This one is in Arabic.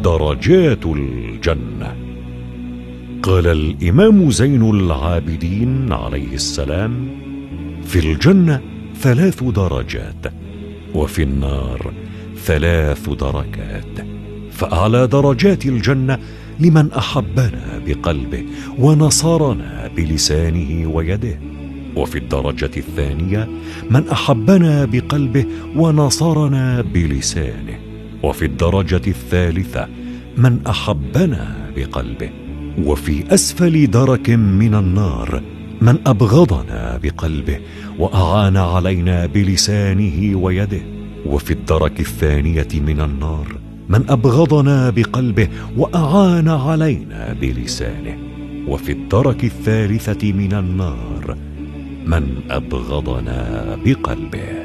درجات الجنة. قال الإمام زين العابدين عليه السلام: في الجنة 3 درجات، وفي النار 3 دركات. فأعلى درجات الجنة لمن أحبنا بقلبه ونصرنا بلسانه ويده، وفي الدرجة الثانية من أحبنا بقلبه ونصرنا بلسانه، وفي الدرجة الثالثة من أحبنا بقلبه، وفي أسفل درك من النار من أبغضنا بقلبه وأعان علينا بلسانه ويده، وفي الدرك الثانية من النار من أبغضنا بقلبه وأعان علينا بلسانه، وفي الدرك الثالثة من النار من أبغضنا بقلبه.